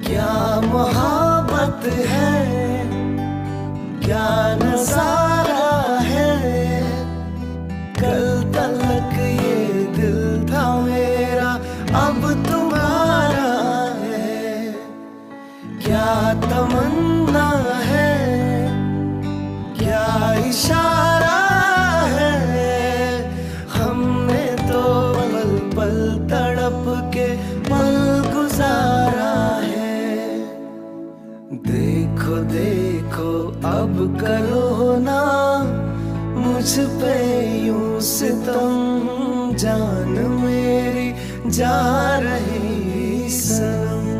क्या मोहब्बत है, क्या नजारा है। कल तक ये दिल था मेरा, अब तुम्हारा है। क्या तमन्ना है, क्या इशारा है। हमने तो पल पल तड़प के पल गुजारा है। देखो देखो अब करो ना मुझ पे यूं सितम, जान मेरी जा रही सनम।